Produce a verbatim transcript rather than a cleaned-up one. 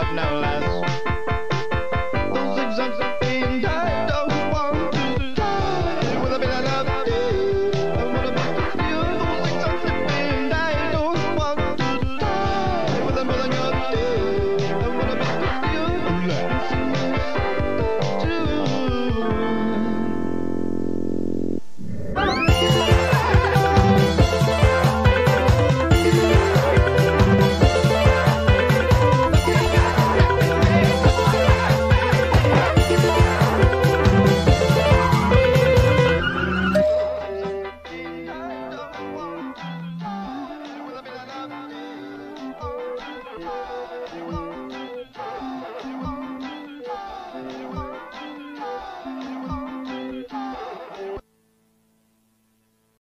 but no less. Those zigzags of being tied, don't want to die with a bit of love. I wanna be with you. Those zigzags of being tied, don't want to die with a bit of love. I wanna be with you. Oh,